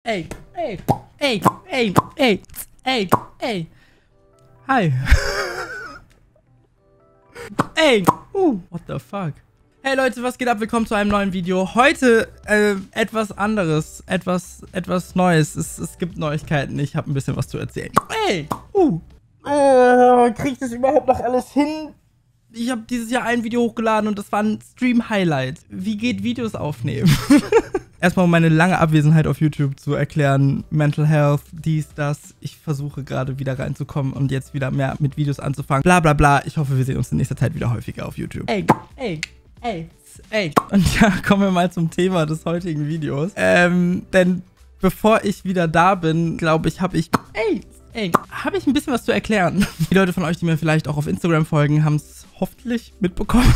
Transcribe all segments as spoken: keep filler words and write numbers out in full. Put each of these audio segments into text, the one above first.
ey, ey, ey, ey, ey, ey, ey. Hi. Ey, uh, what the fuck? Hey Leute, was geht ab? Willkommen zu einem neuen Video. Heute äh, etwas anderes, etwas, etwas Neues. Es, es gibt Neuigkeiten. Ich habe ein bisschen was zu erzählen. Ey, uh, äh, krieg ich das überhaupt noch alles hin? Ich habe dieses Jahr ein Video hochgeladen und das war ein Stream-Highlight. Wie geht Videos aufnehmen? Erstmal, um meine lange Abwesenheit auf YouTube zu erklären. Mental Health, dies, das. Ich versuche gerade wieder reinzukommen und jetzt wieder mehr mit Videos anzufangen. Bla bla bla. Ich hoffe, wir sehen uns in nächster Zeit wieder häufiger auf YouTube. Ey, ey, ey, ey. Und ja, kommen wir mal zum Thema des heutigen Videos. Ähm, denn bevor ich wieder da bin, glaube ich, habe ich... Ey, ey, habe ich ein bisschen was zu erklären. Die Leute von euch, die mir vielleicht auch auf Instagram folgen, haben es hoffentlich mitbekommen.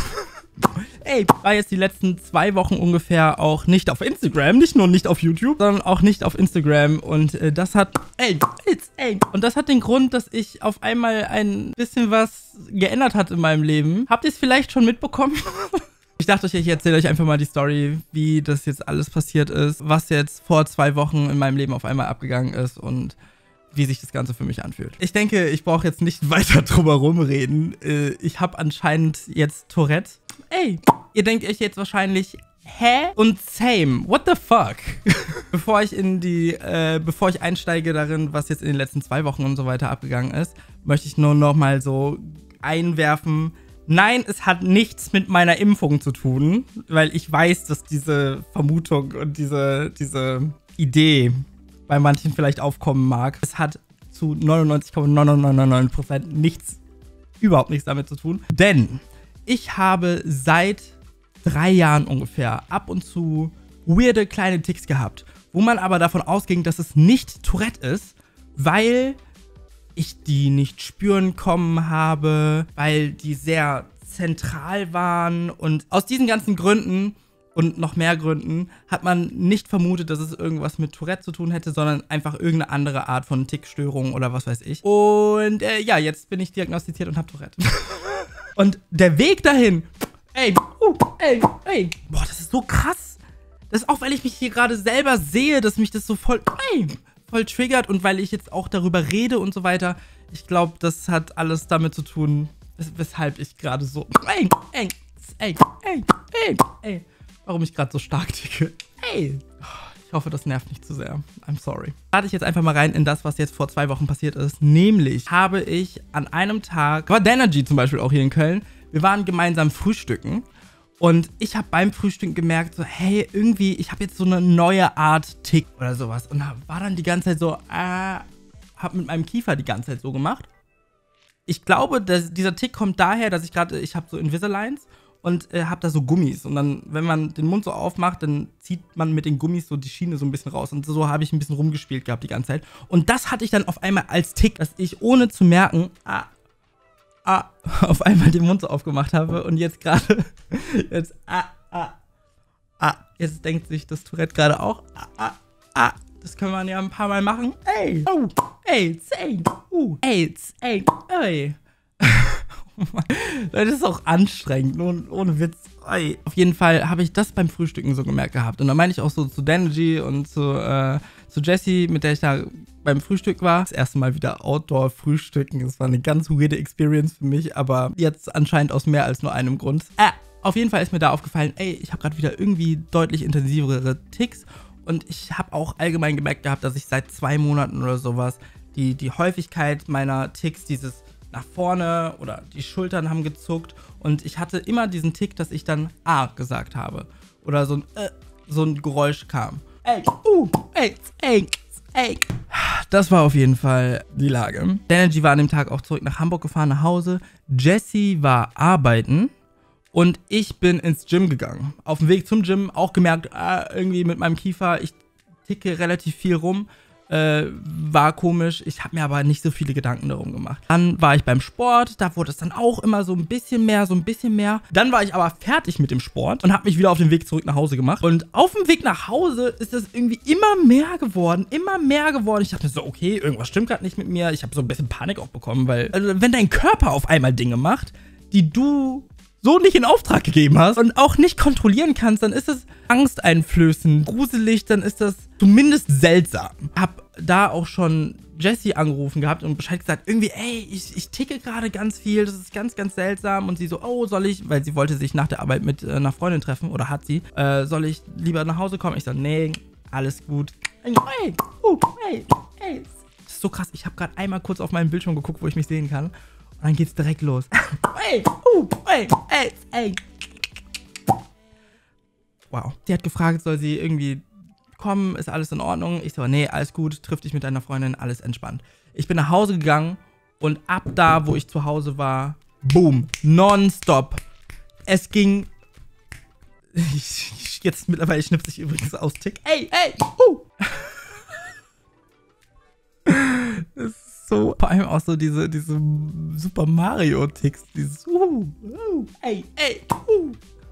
Ey, war jetzt die letzten zwei Wochen ungefähr auch nicht auf Instagram, nicht nur nicht auf YouTube, sondern auch nicht auf Instagram und äh, das hat, ey, ey, und das hat den Grund, dass ich auf einmal ein bisschen was geändert hat in meinem Leben. Habt ihr es vielleicht schon mitbekommen? Ich dachte euch, ich erzähle euch einfach mal die Story, wie das jetzt alles passiert ist, was jetzt vor zwei Wochen in meinem Leben auf einmal abgegangen ist und wie sich das Ganze für mich anfühlt. Ich denke, ich brauche jetzt nicht weiter drumherum reden. Ich habe anscheinend jetzt Tourette. Ey, ihr denkt euch jetzt wahrscheinlich, hä? Und same, what the fuck? Bevor ich in die, äh, bevor ich einsteige darin, was jetzt in den letzten zwei Wochen und so weiter abgegangen ist, möchte ich nur noch mal so einwerfen, nein, es hat nichts mit meiner Impfung zu tun, weil ich weiß, dass diese Vermutung und diese, diese Idee bei manchen vielleicht aufkommen mag. Es hat zu neunundneunzig Komma neun neun neun neun Prozent nichts, überhaupt nichts damit zu tun. Denn ich habe seit drei Jahren ungefähr ab und zu weirde kleine Ticks gehabt, wo man aber davon ausging, dass es nicht Tourette ist, weil ich die nicht spüren kommen habe, weil die sehr zentral waren und aus diesen ganzen Gründen und noch mehr Gründen hat man nicht vermutet, dass es irgendwas mit Tourette zu tun hätte, sondern einfach irgendeine andere Art von Tickstörung oder was weiß ich. Und äh, ja, jetzt bin ich diagnostiziert und habe Tourette. Und der Weg dahin, ey, uh, ey, ey, boah, das ist so krass. Das ist auch, weil ich mich hier gerade selber sehe, dass mich das so voll, ey, voll triggert und weil ich jetzt auch darüber rede und so weiter. Ich glaube, das hat alles damit zu tun, weshalb ich gerade so, ey, ey, ey, ey, ey, ey. Warum ich gerade so stark ticke. Ey, ich hoffe, das nervt nicht zu sehr. I'm sorry. Starte ich jetzt einfach mal rein in das, was jetzt vor zwei Wochen passiert ist. Nämlich habe ich an einem Tag, war Danergy zum Beispiel auch hier in Köln, wir waren gemeinsam frühstücken und ich habe beim Frühstücken gemerkt, so hey, irgendwie, ich habe jetzt so eine neue Art Tick oder sowas und war dann die ganze Zeit so, äh, habe mit meinem Kiefer die ganze Zeit so gemacht. Ich glaube, dass dieser Tick kommt daher, dass ich gerade, ich habe so Invisaligns und äh, hab da so Gummis. Und dann, wenn man den Mund so aufmacht, dann zieht man mit den Gummis so die Schiene so ein bisschen raus. Und so habe ich ein bisschen rumgespielt gehabt die ganze Zeit. Und das hatte ich dann auf einmal als Tick, dass ich ohne zu merken, ah, ah, auf einmal den Mund so aufgemacht habe. Und jetzt gerade, jetzt, ah, ah, ah, jetzt denkt sich das Tourette gerade auch, ah, ah, ah. Das können wir ja ein paar Mal machen. Ey, oh, ey, ey, uh, ey, ey, ey. Das ist auch anstrengend, ohne, ohne Witz. Ey. Auf jeden Fall habe ich das beim Frühstücken so gemerkt gehabt. Und dann meine ich auch so zu Danergy und zu, äh, zu Jessie, mit der ich da beim Frühstück war. Das erste Mal wieder Outdoor-Frühstücken. Das war eine ganz weirde Experience für mich, aber jetzt anscheinend aus mehr als nur einem Grund. Äh, auf jeden Fall ist mir da aufgefallen, ey, ich habe gerade wieder irgendwie deutlich intensivere Ticks. Und ich habe auch allgemein gemerkt gehabt, dass ich seit zwei Monaten oder sowas die, die Häufigkeit meiner Ticks, dieses nach vorne oder die Schultern haben gezuckt und ich hatte immer diesen Tick, dass ich dann A gesagt habe oder so ein, äh, so ein Geräusch kam. Ey, uh, ey, ey, ey. Das war auf jeden Fall die Lage. Danergy war an dem Tag auch zurück nach Hamburg gefahren, nach Hause. Jessie war arbeiten und ich bin ins Gym gegangen. Auf dem Weg zum Gym auch gemerkt, ah, irgendwie mit meinem Kiefer, ich ticke relativ viel rum. Äh, war komisch, ich habe mir aber nicht so viele Gedanken darum gemacht. Dann war ich beim Sport, da wurde es dann auch immer so ein bisschen mehr, so ein bisschen mehr. Dann war ich aber fertig mit dem Sport und habe mich wieder auf den Weg zurück nach Hause gemacht. Und auf dem Weg nach Hause ist es irgendwie immer mehr geworden, immer mehr geworden. Ich dachte mir so, okay, irgendwas stimmt gerade nicht mit mir. Ich habe so ein bisschen Panik auch bekommen, weil also, wenn dein Körper auf einmal Dinge macht, die du so nicht in Auftrag gegeben hast und auch nicht kontrollieren kannst, dann ist das angsteinflößend, gruselig, dann ist das zumindest seltsam. Hab da auch schon Jessie angerufen gehabt und Bescheid gesagt, irgendwie, ey, ich, ich ticke gerade ganz viel, das ist ganz, ganz seltsam. Und sie so, oh, soll ich, weil sie wollte sich nach der Arbeit mit äh, einer Freundin treffen, oder hat sie, äh, soll ich lieber nach Hause kommen? Ich so, nee, alles gut. Ey, uh, ey, ey. Das ist so krass, ich habe gerade einmal kurz auf meinen Bildschirm geguckt, wo ich mich sehen kann. Und dann geht's direkt los. Ey, uh, ey, ey, ey. Wow. Sie hat gefragt, soll sie irgendwie kommen, ist alles in Ordnung? Ich so, nee, alles gut, triff dich mit deiner Freundin, alles entspannt. Ich bin nach Hause gegangen und ab da, wo ich zu Hause war, boom, nonstop. Es ging, ich, jetzt mittlerweile schnipse ich übrigens aus Tick. Ey, ey, uh. Das ist so, vor allem auch so diese, diese Super Mario-Ticks, dieses, uh, uh, ey, ey, uh.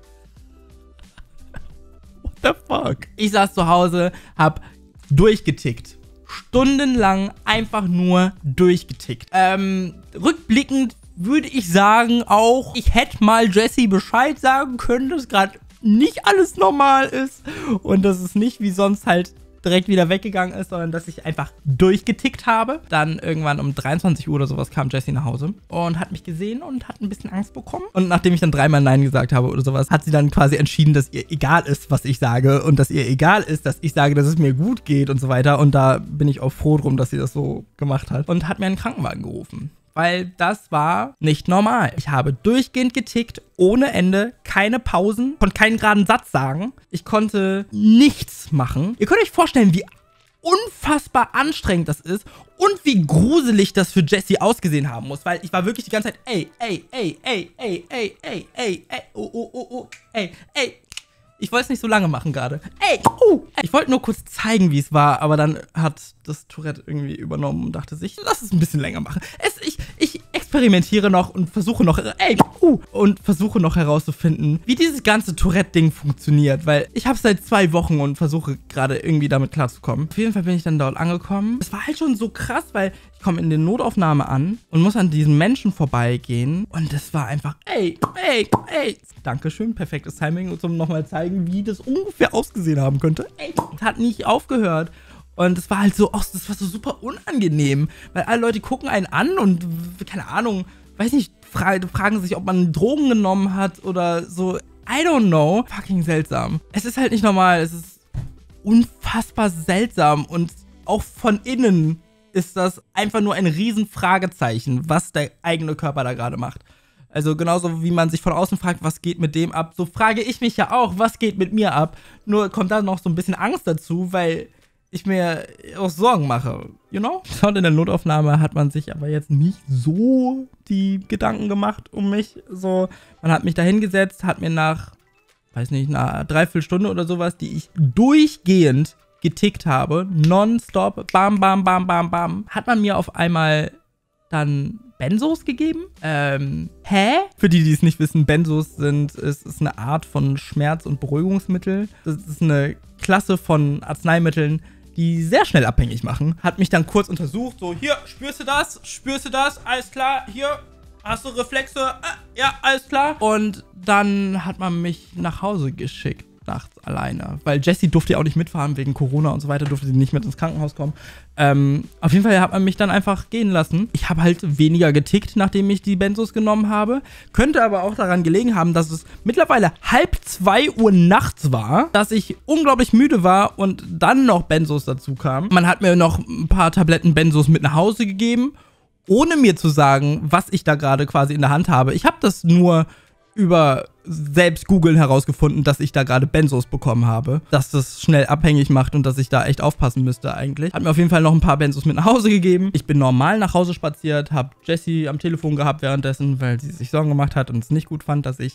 The fuck? Ich saß zu Hause, hab durchgetickt. Stundenlang einfach nur durchgetickt. Ähm, rückblickend würde ich sagen auch, ich hätte mal Jessie Bescheid sagen können, dass gerade nicht alles normal ist und dass es nicht wie sonst halt direkt wieder weggegangen ist, sondern dass ich einfach durchgetickt habe. Dann irgendwann um dreiundzwanzig Uhr oder sowas kam Jessie nach Hause und hat mich gesehen und hat ein bisschen Angst bekommen. Und nachdem ich dann dreimal Nein gesagt habe oder sowas, hat sie dann quasi entschieden, dass ihr egal ist, was ich sage und dass ihr egal ist, dass ich sage, dass es mir gut geht und so weiter. Und da bin ich auch froh drum, dass sie das so gemacht hat und hat mir einen Krankenwagen gerufen. Weil das war nicht normal. Ich habe durchgehend getickt, ohne Ende, keine Pausen, konnte keinen geraden Satz sagen. Ich konnte nichts machen. Ihr könnt euch vorstellen, wie unfassbar anstrengend das ist und wie gruselig das für Jessie ausgesehen haben muss, weil ich war wirklich die ganze Zeit, ey, ey, ey, ey, ey, ey, ey, ey, ey, oh, oh, oh, oh, ey, ey. Ich wollte es nicht so lange machen gerade. Ey, uh, ey. Ich wollte nur kurz zeigen, wie es war, aber dann hat das Tourette irgendwie übernommen und dachte sich, lass es ein bisschen länger machen. Es, ich, ich experimentiere noch und versuche noch, ey, uh, und versuche noch herauszufinden, wie dieses ganze Tourette-Ding funktioniert, weil ich habe es seit zwei Wochen und versuche gerade irgendwie damit klarzukommen. Auf jeden Fall bin ich dann dort angekommen. Es war halt schon so krass, weil ich komme in die Notaufnahme an und muss an diesen Menschen vorbeigehen und das war einfach, ey, ey, ey. Dankeschön, perfektes Timing, um nochmal zeigen, wie das ungefähr ausgesehen haben könnte. Ey, es hat nicht aufgehört. Und es war halt so, oh, das war so super unangenehm, weil alle Leute gucken einen an und, keine Ahnung, weiß nicht, fra fragen sich, ob man Drogen genommen hat oder so. I don't know. Fucking seltsam. Es ist halt nicht normal, es ist unfassbar seltsam und auch von innen ist das einfach nur ein riesen Fragezeichen, was der eigene Körper da gerade macht. Also genauso wie man sich von außen fragt, was geht mit dem ab, so frage ich mich ja auch, was geht mit mir ab. Nur kommt da noch so ein bisschen Angst dazu, weil ich mir auch Sorgen mache, you know? Und in der Notaufnahme hat man sich aber jetzt nicht so die Gedanken gemacht um mich. So, man hat mich da hingesetzt, hat mir nach, weiß nicht, einer Dreiviertelstunde oder sowas, die ich durchgehend getickt habe, nonstop, bam, bam, bam, bam, bam, hat man mir auf einmal dann Benzos gegeben. Ähm, hä? Für die, die es nicht wissen, Benzos sind, es ist eine Art von Schmerz- und Beruhigungsmittel. Das ist eine Klasse von Arzneimitteln, die sehr schnell abhängig machen. Hat mich dann kurz untersucht, so, hier, spürst du das? Spürst du das? Alles klar, hier, hast du Reflexe? Ah, ja, alles klar. Und dann hat man mich nach Hause geschickt. Nachts alleine, weil Jessie durfte ja auch nicht mitfahren wegen Corona und so weiter, durfte sie nicht mit ins Krankenhaus kommen. Ähm, auf jeden Fall hat man mich dann einfach gehen lassen. Ich habe halt weniger getickt, nachdem ich die Benzos genommen habe. Könnte aber auch daran gelegen haben, dass es mittlerweile halb zwei Uhr nachts war, dass ich unglaublich müde war und dann noch Benzos dazu kamen. Man hat mir noch ein paar Tabletten Benzos mit nach Hause gegeben, ohne mir zu sagen, was ich da gerade quasi in der Hand habe. Ich habe das nur über selbst googeln herausgefunden, dass ich da gerade Benzos bekommen habe. Dass das schnell abhängig macht und dass ich da echt aufpassen müsste eigentlich. Hat mir auf jeden Fall noch ein paar Benzos mit nach Hause gegeben. Ich bin normal nach Hause spaziert, habe Jessie am Telefon gehabt währenddessen, weil sie sich Sorgen gemacht hat und es nicht gut fand, dass ich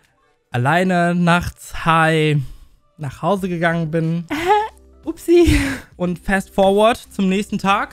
alleine nachts high nach Hause gegangen bin. Upsi. Und fast forward zum nächsten Tag.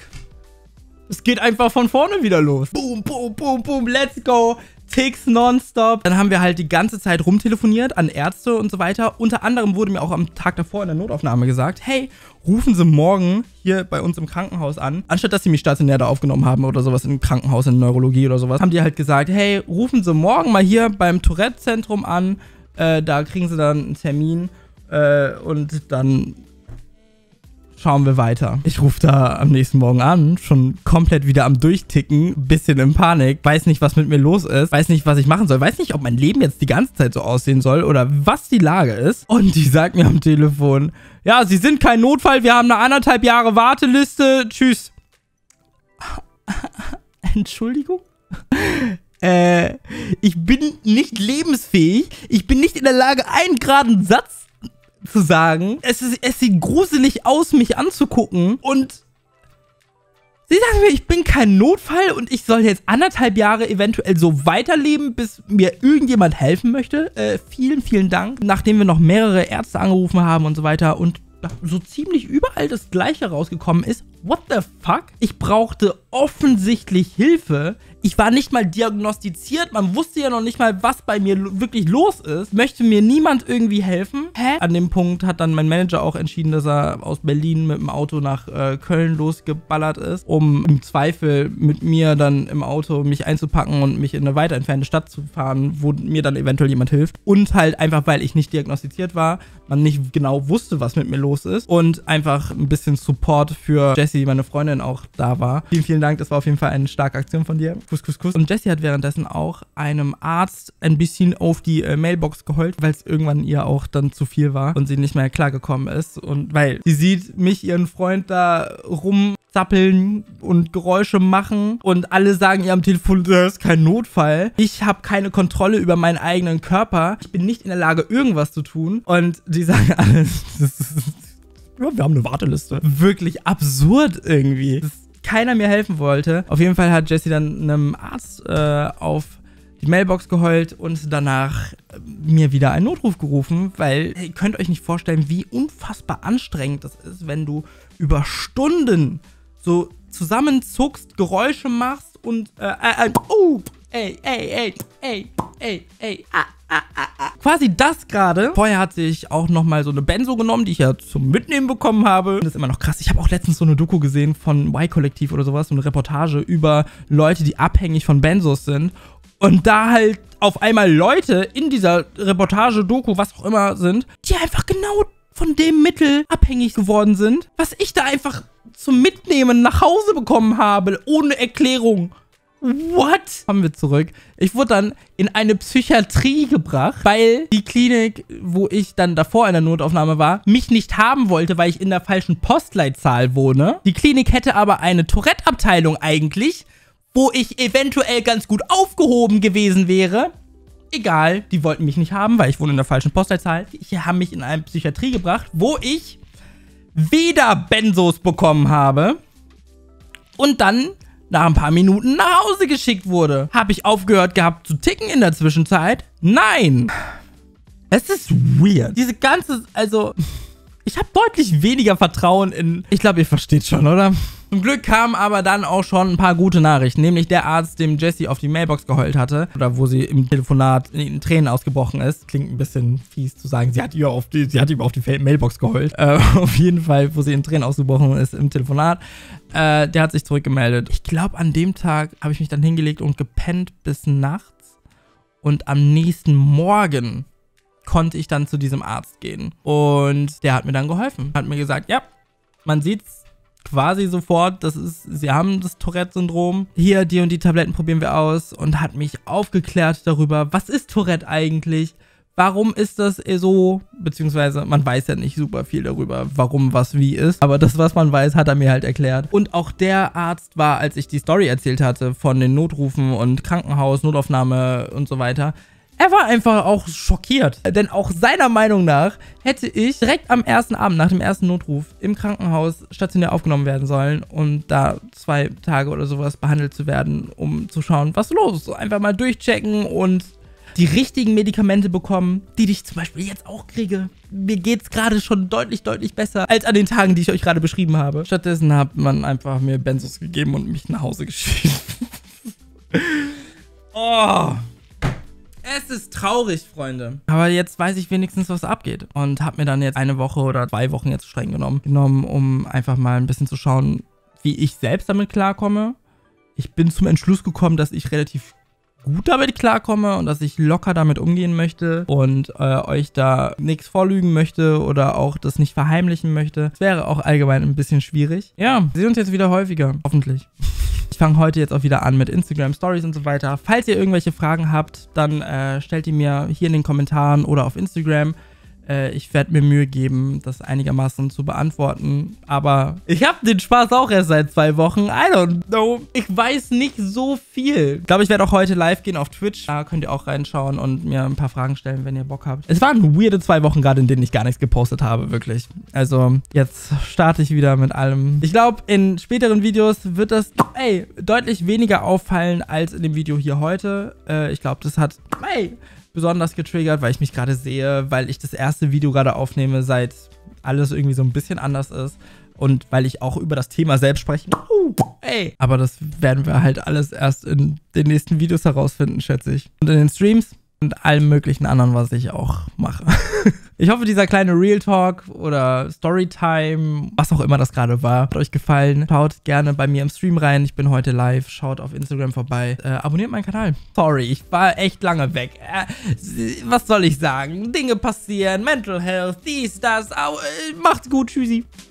Es geht einfach von vorne wieder los. Boom, boom, boom, boom, let's go. Ticks nonstop. Dann haben wir halt die ganze Zeit rumtelefoniert an Ärzte und so weiter. Unter anderem wurde mir auch am Tag davor in der Notaufnahme gesagt, hey, rufen Sie morgen hier bei uns im Krankenhaus an. Anstatt, dass Sie mich stationär da aufgenommen haben oder sowas im Krankenhaus in Neurologie oder sowas, haben die halt gesagt, hey, rufen Sie morgen mal hier beim Tourette-Zentrum an. Äh, da kriegen Sie dann einen Termin äh, und dann schauen wir weiter. Ich rufe da am nächsten Morgen an, schon komplett wieder am Durchticken, bisschen in Panik, weiß nicht, was mit mir los ist, weiß nicht, was ich machen soll, weiß nicht, ob mein Leben jetzt die ganze Zeit so aussehen soll oder was die Lage ist. Und die sagt mir am Telefon, ja, Sie sind kein Notfall, wir haben eine anderthalb Jahre Warteliste, tschüss. Entschuldigung? äh, ich bin nicht lebensfähig, ich bin nicht in der Lage, einen geraden Satz zu sagen. Es, ist, es sieht gruselig aus, mich anzugucken. Und sie sagen mir, ich bin kein Notfall und ich soll jetzt anderthalb Jahre eventuell so weiterleben, bis mir irgendjemand helfen möchte. Äh, vielen, vielen Dank. Nachdem wir noch mehrere Ärzte angerufen haben und so weiter und so ziemlich überall das Gleiche rausgekommen ist. What the fuck? Ich brauchte offensichtlich Hilfe. Ich war nicht mal diagnostiziert. Man wusste ja noch nicht mal, was bei mir wirklich los ist. Möchte mir niemand irgendwie helfen? Hä? An dem Punkt hat dann mein Manager auch entschieden, dass er aus Berlin mit dem Auto nach äh, Köln losgeballert ist, um im Zweifel mit mir dann im Auto mich einzupacken und mich in eine weiter entfernte Stadt zu fahren, wo mir dann eventuell jemand hilft. Und halt einfach, weil ich nicht diagnostiziert war, man nicht genau wusste, was mit mir los ist und einfach ein bisschen Support für Jessie, meine Freundin, auch da war. Vielen, vielen Dank. Das war auf jeden Fall eine starke Aktion von dir. Kuss, Kuss, Kuss. Und Jessie hat währenddessen auch einem Arzt ein bisschen auf die äh, Mailbox geheult, weil es irgendwann ihr auch dann zu viel war und sie nicht mehr klargekommen ist. Und weil sie sieht mich, ihren Freund da rumzappeln und Geräusche machen und alle sagen ihr am Telefon, das ist kein Notfall. Ich habe keine Kontrolle über meinen eigenen Körper. Ich bin nicht in der Lage, irgendwas zu tun. Und die sagen alle, das ist, ja, wir haben eine Warteliste. Wirklich absurd irgendwie. Das keiner mir helfen wollte. Auf jeden Fall hat Jessie dann einem Arzt äh, auf die Mailbox geheult und danach äh, mir wieder einen Notruf gerufen, weil ihr könnt euch nicht vorstellen, wie unfassbar anstrengend das ist, wenn du über Stunden so zusammenzuckst, Geräusche machst und äh, äh, äh, oh, ey, ey, ey, ey, ey, ey, ah. Ah, ah, ah. Quasi das gerade. Vorher hatte ich auch nochmal so eine Benzo genommen, die ich ja zum Mitnehmen bekommen habe. Das ist immer noch krass. Ich habe auch letztens so eine Doku gesehen von Y-Kollektiv oder sowas, so eine Reportage über Leute, die abhängig von Benzos sind. Und da halt auf einmal Leute in dieser Reportage, Doku, was auch immer sind, die einfach genau von dem Mittel abhängig geworden sind, was ich da einfach zum Mitnehmen nach Hause bekommen habe, ohne Erklärung. What? Kommen wir zurück. Ich wurde dann in eine Psychiatrie gebracht, weil die Klinik, wo ich dann davor in der Notaufnahme war, mich nicht haben wollte, weil ich in der falschen Postleitzahl wohne. Die Klinik hätte aber eine Tourette-Abteilung eigentlich, wo ich eventuell ganz gut aufgehoben gewesen wäre. Egal, die wollten mich nicht haben, weil ich wohne in der falschen Postleitzahl. Die haben mich in eine Psychiatrie gebracht, wo ich wieder Benzos bekommen habe und dann nach ein paar Minuten nach Hause geschickt wurde. Habe ich aufgehört gehabt zu ticken in der Zwischenzeit? Nein. Es ist weird. Diese ganze, also, ich habe deutlich weniger Vertrauen in, ich glaube, ihr versteht schon, oder? Zum Glück kamen aber dann auch schon ein paar gute Nachrichten, nämlich der Arzt, dem Jessie auf die Mailbox geheult hatte, oder wo sie im Telefonat in Tränen ausgebrochen ist. Klingt ein bisschen fies zu sagen, sie hat ihr auf die, sie hat ihm auf die Mailbox geheult. Äh, auf jeden Fall, wo sie in Tränen ausgebrochen ist im Telefonat. Äh, der hat sich zurückgemeldet. Ich glaube, an dem Tag habe ich mich dann hingelegt und gepennt bis nachts. Und am nächsten Morgen konnte ich dann zu diesem Arzt gehen. Und der hat mir dann geholfen. Hat mir gesagt, ja, man sieht's quasi sofort, das ist, sie haben das Tourette-Syndrom. Hier, die und die Tabletten probieren wir aus. Und hat mich aufgeklärt darüber, was ist Tourette eigentlich? Warum ist das so? Beziehungsweise, man weiß ja nicht super viel darüber, warum was wie ist. Aber das, was man weiß, hat er mir halt erklärt. Und auch der Arzt war, als ich die Story erzählt hatte von den Notrufen und Krankenhaus, Notaufnahme und so weiter, er war einfach auch schockiert. Denn auch seiner Meinung nach hätte ich direkt am ersten Abend, nach dem ersten Notruf, im Krankenhaus stationär aufgenommen werden sollen und da zwei Tage oder sowas behandelt zu werden, um zu schauen, was los ist. So einfach mal durchchecken und die richtigen Medikamente bekommen, die ich zum Beispiel jetzt auch kriege. Mir geht es gerade schon deutlich, deutlich besser als an den Tagen, die ich euch gerade beschrieben habe. Stattdessen hat man einfach mir Benzos gegeben und mich nach Hause geschickt. Oh. Es ist traurig, Freunde. Aber jetzt weiß ich wenigstens, was abgeht. Und habe mir dann jetzt eine Woche oder zwei Wochen jetzt streng genommen, genommen, um einfach mal ein bisschen zu schauen, wie ich selbst damit klarkomme. Ich bin zum Entschluss gekommen, dass ich relativ gut damit klarkomme und dass ich locker damit umgehen möchte und äh, euch da nichts vorlügen möchte oder auch das nicht verheimlichen möchte. Das wäre auch allgemein ein bisschen schwierig. Ja, wir sehen uns jetzt wieder häufiger, hoffentlich. Ich fange heute jetzt auch wieder an mit Instagram Stories und so weiter. Falls ihr irgendwelche Fragen habt, dann äh, stellt die mir hier in den Kommentaren oder auf Instagram. Äh, ich werde mir Mühe geben, das einigermaßen zu beantworten. Aber ich habe den Spaß auch erst seit zwei Wochen. I don't know. Ich weiß nicht so viel. Ich glaube, ich werde auch heute live gehen auf Twitch. Da könnt ihr auch reinschauen und mir ein paar Fragen stellen, wenn ihr Bock habt. Es waren weirde zwei Wochen gerade, in denen ich gar nichts gepostet habe, wirklich. Also jetzt starte ich wieder mit allem. Ich glaube, in späteren Videos wird das, ey, deutlich weniger auffallen als in dem Video hier heute. Äh, ich glaube, das hat, ey, besonders getriggert, weil ich mich gerade sehe, weil ich das erste Video gerade aufnehme, seit alles irgendwie so ein bisschen anders ist und weil ich auch über das Thema selbst spreche. Uh, ey. Aber das werden wir halt alles erst in den nächsten Videos herausfinden, schätze ich. Und in den Streams und allem möglichen anderen, was ich auch mache. Ich hoffe, dieser kleine Real Talk oder Storytime, was auch immer das gerade war, hat euch gefallen. Schaut gerne bei mir im Stream rein. Ich bin heute live. Schaut auf Instagram vorbei. Äh, abonniert meinen Kanal. Sorry, ich war echt lange weg. Äh, was soll ich sagen? Dinge passieren. Mental Health, dies, das. Au, äh, macht's gut. Tschüssi.